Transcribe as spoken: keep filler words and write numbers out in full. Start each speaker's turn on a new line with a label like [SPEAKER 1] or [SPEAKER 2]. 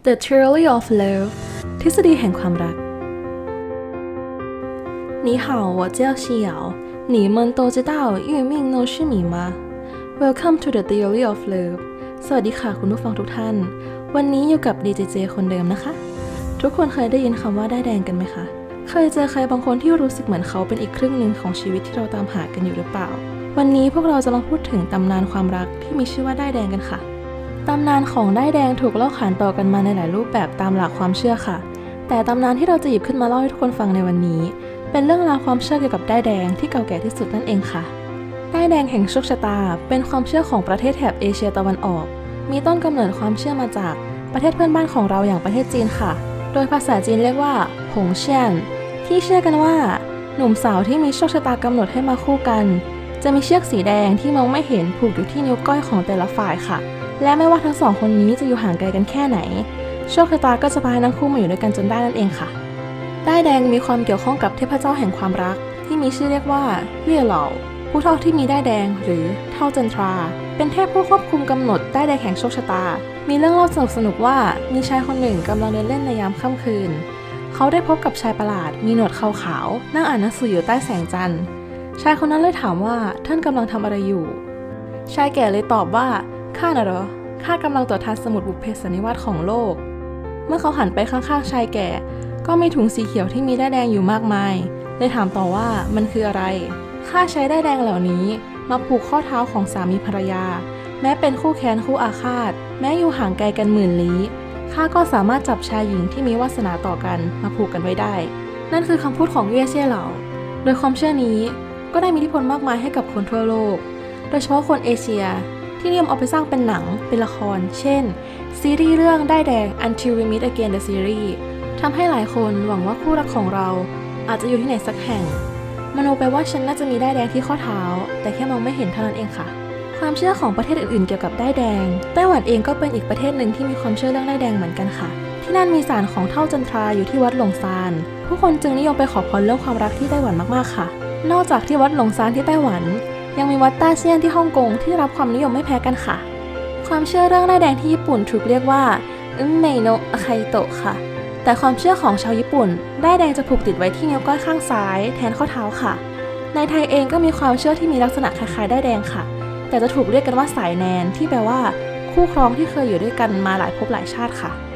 [SPEAKER 1] The Theory of Love ทฤษฎีแห่งความรัก你好，我叫西瑶。你们都知道运命都是密码 Welcome to the Theory of Love สวัสดีค่ะคุณผู้ฟังทุกท่านวันนี้อยู่กับ ดี เจ เจ คนเดิมนะคะทุกคนเคยได้ยินคำว่าได้แดงกันไหมคะเคยเจอใครบางคนที่รู้สึกเหมือนเขาเป็นอีกครึ่งหนึ่งของชีวิตที่เราตามหากันอยู่หรือเปล่าวันนี้พวกเราจะมาพูดถึงตำนานความรักที่มีชื่อว่าได้แดงกันค่ะตำนานของได้แดงถูกเล่าขานต่อกันมาในหลายรูปแบบตามหลักความเชื่อค่ะแต่ตำนานที่เราจะหยิบขึ้นมาเล่าให้ทุกคนฟังในวันนี้เป็นเรื่องราวความเชื่อเกี่ยวกับได้แดงที่เก่าแก่ที่สุดนั่นเองค่ะได้แดงแห่งโชคชะตาเป็นความเชื่อของประเทศแถบเอเชียตะวันออกมีต้นกำเนิดความเชื่อมาจากประเทศเพื่อนบ้านของเราอย่างประเทศจีนค่ะโดยภาษาจีนเรียกว่าหงเชี่ยนที่เชื่อกันว่าหนุ่มสาวที่มีโชคชะตากำหนดให้มาคู่กันจะมีเชือกสีแดงที่มองไม่เห็นผูกอยู่ที่นิ้วก้อยของแต่ละฝ่ายค่ะและไม่ว่าทั้งสองคนนี้จะอยู่ห่างไกลกันแค่ไหนโชคชะตาก็จะพาทั้งคู่มาอยู่ด้วยกันจนได้นั่นเองค่ะได้แดงมีความเกี่ยวข้องกับเทพเจ้าแห่งความรักที่มีชื่อเรียกว่าเวี่ยเหล่าผู้เฒ่าที่มีได้แดงหรือเฒ่าจันทราเป็นเทพผู้ควบคุมกำหนดได้แดงแห่งโชคชะตามีเรื่องเล่าสนุกๆว่ามีชายคนหนึ่งกำลังเดินเล่นในยามค่ำคืนเขาได้พบกับชายประหลาดมีหนวดขาวๆนั่งอ่านหนังสืออยู่ใต้แสงจันทร์ชายคนนั้นเลยถามว่าท่านกำลังทำอะไรอยู่ชายแก่เลยตอบว่าข้าน่ะเหรอข้ากำลังตรวจทานสมุดบุพเพสันนิวาสของโลกเมื่อเขาหันไปข้างๆชายแก่ก็มีถุงสีเขียวที่มีได้แดงอยู่มากมายเลยถามต่อว่ามันคืออะไรข้าใช้ได้แดงเหล่านี้มาผูกข้อเท้าของสามีภรรยาแม้เป็นคู่แค้นคู่อาฆาตแม้อยู่ห่างไกลกันหมื่นลี้ข้าก็สามารถจับชายหญิงที่มีวาสนาต่อกันมาผูกกันไว้ได้นั่นคือคำพูดของเวี่ยเซี่ยเหล่าโดยความเชื่อนี้ก็ได้มีอิทธิพลมากมายให้กับคนทั่วโลกโดยเฉพาะคนเอเชียที่นิยมเอาไปสร้างเป็นหนังเป็นละครเช่นซีรีส์เรื่องได้แดง Until We Meet Again the Series ทำให้หลายคนหวังว่าคู่รักของเราอาจจะอยู่ที่ไหนสักแห่งมโนไปว่าฉันน่าจะมีได้แดงที่ข้อเท้าแต่แค่มองไม่เห็นเท่านั้นเองค่ะความเชื่อของประเทศอื่นๆเกี่ยวกับได้แดงไต้หวันเองก็เป็นอีกประเทศหนึ่งที่มีความเชื่อเรื่องได้แดงเหมือนกันค่ะที่นั่นมีศาลของเฒ่าจันทราอยู่ที่วัดหลงซานผู้คนจึงนิยมไปขอพรเรื่องความรักที่ไต้หวันมากๆค่ะนอกจากที่วัดหลงซานที่ไต้หวันยังมีวัดต้าเซียนที่ฮ่องกงที่ได้รับความนิยมไม่แพ้กันค่ะความเชื่อเรื่องได้แดงที่ญี่ปุ่นถูกเรียกว่าอึมเมโนะอาไคโตะค่ะแต่ความเชื่อของชาวญี่ปุ่นได้แดงจะผูกติดไว้ที่นิ้วก้อยข้างซ้ายแทนข้อเท้าค่ะในไทยเองก็มีความเชื่อที่มีลักษณะคล้ายๆได้แดงค่ะแต่จะถูกเรียกกันว่าสายแนนที่แปลว่าคู่ครองที่เคยอยู่ด้วยกันมาหลายภพหลายชาติค่ะ